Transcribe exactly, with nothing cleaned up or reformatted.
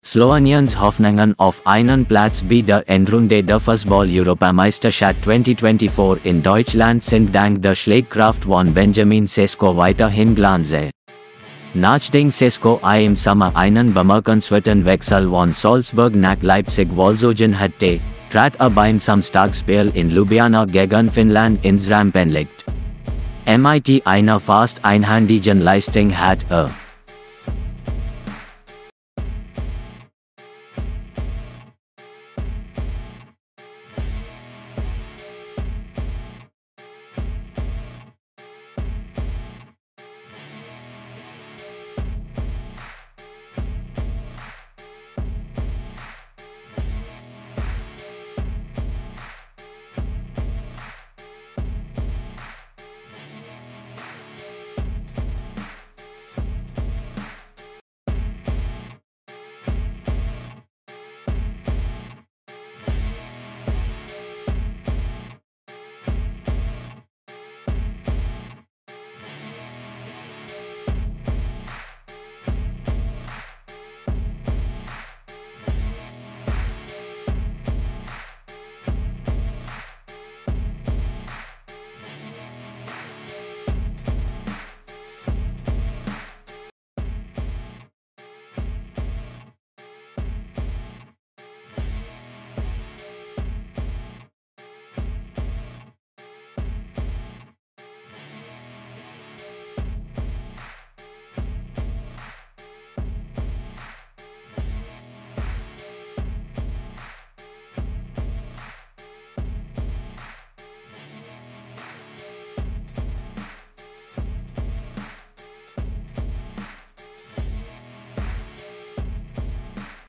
Sloweniens Hoffnungen auf einen Platz bei der Endrunde der Fußball-Europameisterschaft zwanzig vierundzwanzig in Deutschland sind dank der Schlagkraft von Benjamin Sesko weiterhin glänzend. Nachdem Sesko im Sommer einen bemerkenswerten Wechsel von Salzburg nach Leipzig vollzogen hatte, trat er beim Samstagsspiel in Ljubljana gegen Finnland ins Rampenlicht. Mit einer fast einhändigen Leistung hat er